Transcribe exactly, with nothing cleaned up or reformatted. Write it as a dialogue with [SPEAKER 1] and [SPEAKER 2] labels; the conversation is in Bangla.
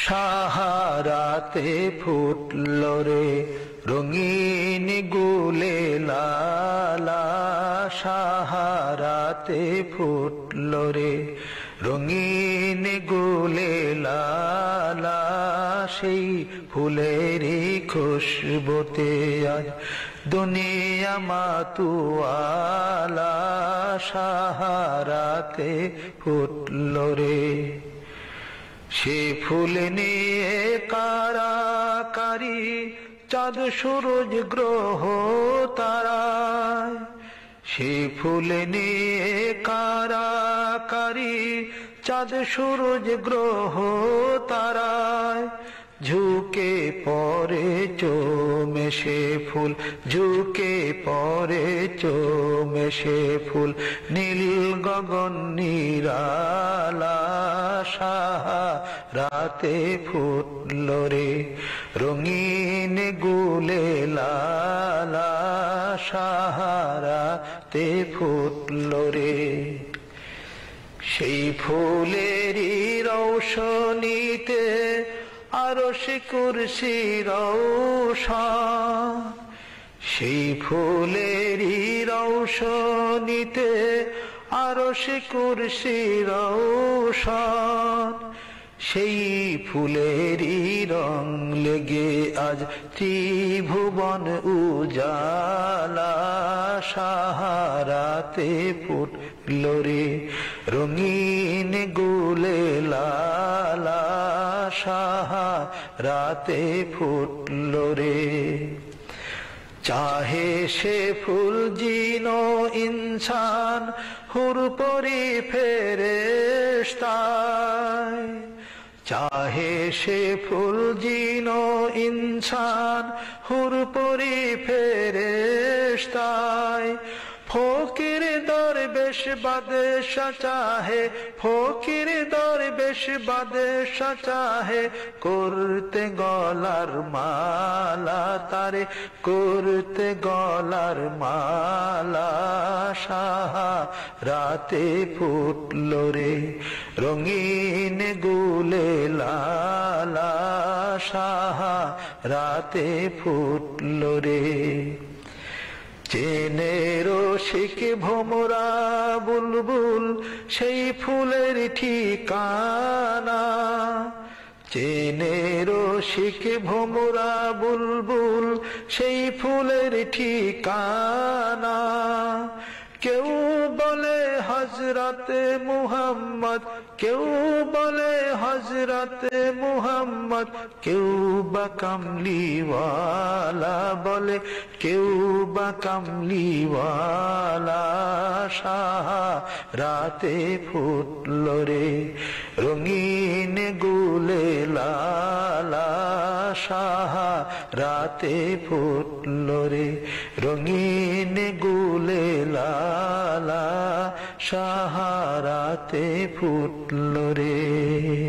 [SPEAKER 1] সাহারাতে ফুটলো রে রঙিন গুলে লালা, সাহারাতে ফুটলো রে রঙিন গুলে লালা, সেই ফুলেরই খুশবুতে আজ দুনিয়া মাতুয়ালা, সাহারাতে ফুটলো রে। সে ফুল নিয়ে কারাকারি চাঁদ সূরজ গ্রহ তারায়, সে ফুল নিয়ে কারাকারি চাঁদ সূরজ গ্রহ তারায়, ঝুঁকে পড়ে চোমে সে ফুল, ঝুঁকে পড়ে চোমে সে ফুল, নীল গগন নিরালা, সাহারাতে ফুটলো রে রঙিন গুলে লালা, সাহারাতে ফুটলো রে। সেই ফুলেরই রৌশনীতে আরশ কুরসি রৌশন, সেই ফুলেরই রৌশনীতে আরশ কুরসি রৌশন, সেই ফুলেরই রং লেগে আজ ত্রিভুবন উজালা, সাহারাতে ফুটলো রে রঙিন গুলে লালা, সাহারাতে ফুটলো রে। চাহে সে ফুল জিনো ইনসান হুর পরি ফেরেশতায়, চাহে সে ফুল জিনো ইনসান হুর পরি ফেরেশতায়, ফকির দরবেশ বাদশা চাহে, ফকির দরবেশ বাদশা চাহে করতে গলার মালা তারে, করতে গলার মালা, সাহারাতে ফুটলো রে রঙিন গুলে লালা, সাহারাতে ফুটলো রে। চেনে রসিক ভোমরা বুলবুল সেই ফুলের ঠিকানা, চেনে রসিক ভোমরা বুলবুল সেই ফুলের ঠিকানা, কেউ বলে হযরতে মুহাম্মদ, কেউ বলে হযরতে মুহাম্মদ, কেউ বা কামলিওয়ালা বলে, কেউ বা কামলিওয়ালা, সাহারাতে ফুটলো রে রঙিন গুলে লালা, সাহারাতে ফুটলো রে রঙিন গুলে লালা, সাহারাতে ফুটলো রে।